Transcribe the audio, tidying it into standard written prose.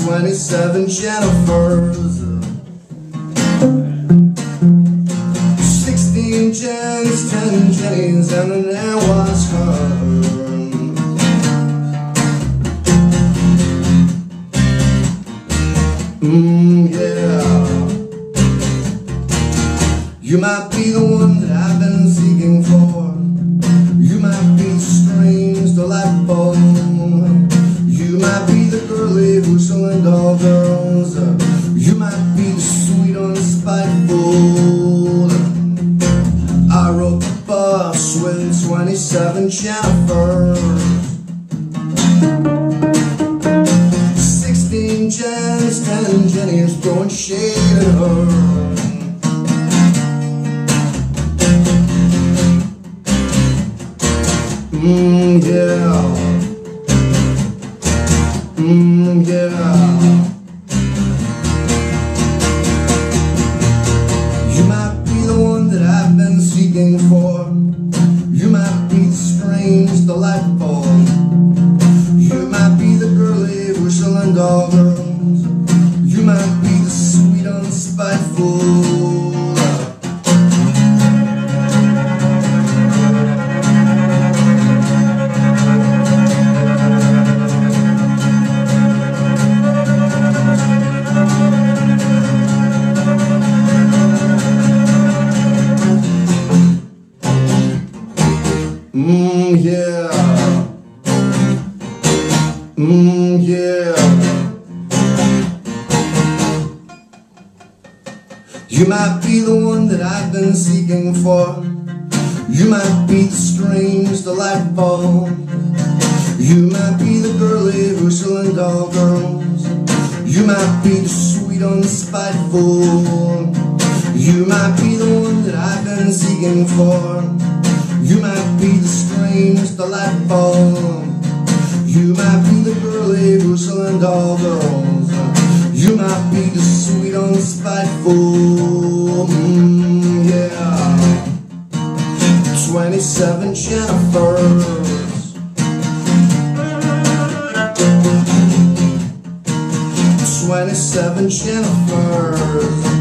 27 Jennifers, 16 Jens, 10 Jennies, and then there was her. Yeah. You might be the one that I've been seeking for. You might be the strange, delightful. You might be the girly who shall end all girls. You might be the sweet, unspiteful. I rode the bus with 27 Jennifers, 16 Jens, 10 Jennies, throwing shade at her. Yeah. Yeah. You might be the one that I've been seeking for. You might be the strange, delightful. You might be the girly who shall end all girls. You might be the sweet, unspiteful. Yeah. Yeah. You might be the one that I've been seeking for. You might be the strange, delightful. You might be the girly who shall end all girls. You might be the sweet, unspiteful. You might be the one that I've been seeking for. You might be the strange, delightful. You might be the girly who shall end all girls. You might be the sweet, unspiteful. Yeah. 27 Jennifers, 27 Jennifers.